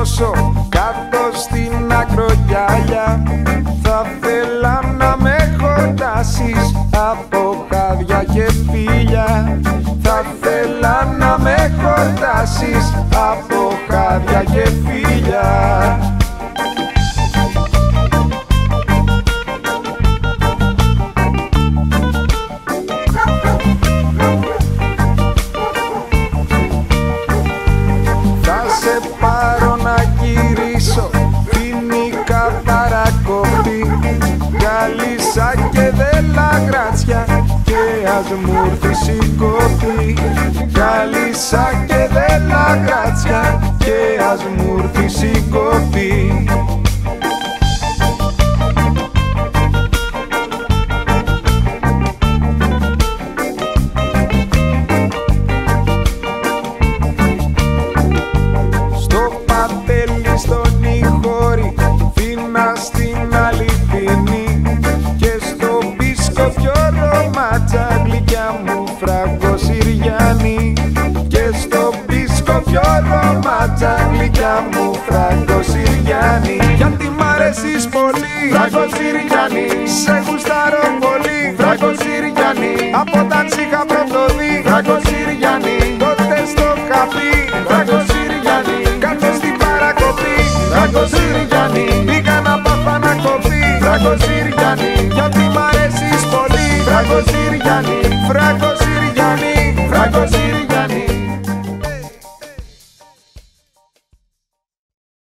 σηκώσω κάτω στην ακρογιάλια. Θα θέλα να με χορτάσεις από χάδια και φίλια. Θα θέλα να με χορτάσεις από χάδια και φίλια. Πάρω να γυρίσω, φοινικά παρακοπή. Γυάλισσα και δέλα γράτσια και ας μου έρθεις η κοπή. Γυάλισσα και δέλα γράτσια και ας μου έρθεις η κοπή. Στον Ιχώρη, Φίνα στην Αληθινή και στο Μπίσκοπιο Ρωμάτσα, γλυκιά μου Φραγκοσυριανή. Και στο Μπίσκοπιο Ρωμάτσα, γλυκιά μου Φραγκοσυριανή. Γιατί μ' αρέσεις πολύ, Φραγκοσυριανή, σε γουστάρω πολύ, Φραγκοσυριανή. Από όταν σ' είχα πρώτο δει, Φραγκοσυριανή, τότε στο χαπί, Φραγκοσυριανή. Κάτω στην παρακοπή, Φραγκοσυριανή, πήγα να πάθα να κοπεί, Φραγκοσυριανή. Γιατί μ' αρέσεις πολύ, Φραγκοσυριανή, Φραγκοσυριανή, Φραγκοσυριανή.